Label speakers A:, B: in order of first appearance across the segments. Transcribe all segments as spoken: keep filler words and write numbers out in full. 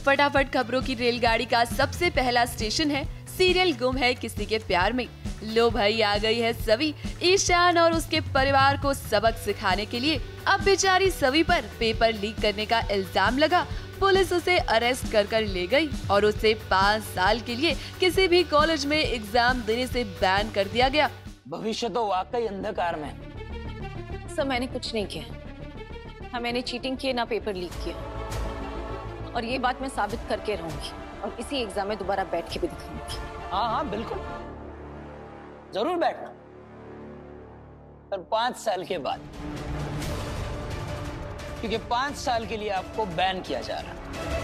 A: फटाफट खबरों की रेलगाड़ी का सबसे पहला स्टेशन है सीरियल गुम है किसी के प्यार में। लो भाई, आ गई है सवी, ईशान और उसके परिवार को सबक सिखाने के लिए। अब बेचारी सवी पर पेपर लीक करने का इल्जाम लगा। पुलिस उसे अरेस्ट कर कर ले गई और उसे पाँच साल के लिए किसी भी कॉलेज में एग्जाम देने से बैन कर दिया गया।
B: भविष्य तो वाकई अंधकार में है।
C: सर, मैंने कुछ नहीं किया। हाँ, मैंने चीटिंग की, ना पेपर लीक किया, और ये बात मैं साबित करके रहूंगी और इसी एग्जाम में दोबारा बैठ के भी दिखाऊंगी।
B: हाँ हाँ बिल्कुल, जरूर बैठना, पर पांच साल के बाद, क्योंकि पांच साल के लिए आपको बैन किया जा रहा है।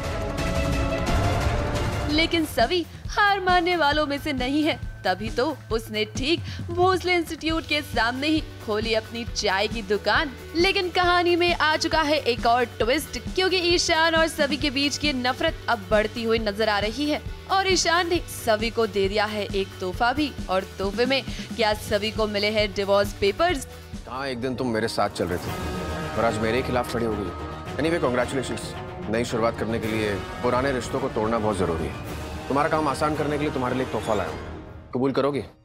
A: लेकिन सवी हार मानने वालों में से नहीं है, तभी तो उसने ठीक भोसले इंस्टीट्यूट के सामने ही खोली अपनी चाय की दुकान। लेकिन कहानी में आ चुका है एक और ट्विस्ट, क्योंकि ईशान और सवी के बीच की नफरत अब बढ़ती हुई नजर आ रही है और ईशान ने सवी को दे दिया है एक तोहफा भी। और तोहफे में क्या सवी को मिले हैं डिवोर्स पेपर्स।
D: हाँ, एक दिन तुम मेरे साथ चल रहे थे और आज मेरे खिलाफ खड़ी हो गई। Anyway, congratulations. नई शुरुआत करने के लिए पुराने रिश्तों को तोड़ना बहुत जरूरी है। तुम्हारा काम आसान करने के लिए तुम्हारे लिए तोहफा लाया हूं, कबूल करोगे?